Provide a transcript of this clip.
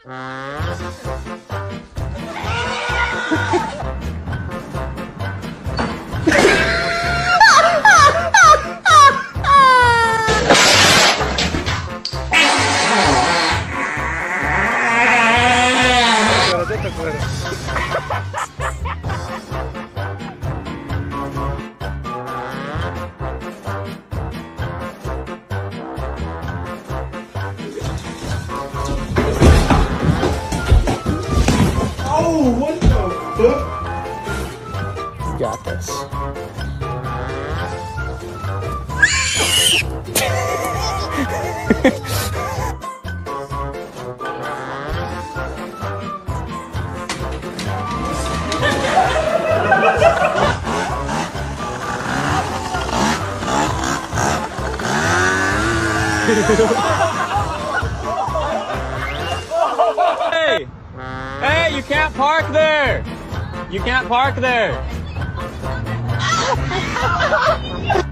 Oh, what the fuck? You got this. Hey! Hey, you can't park there! You can't park there!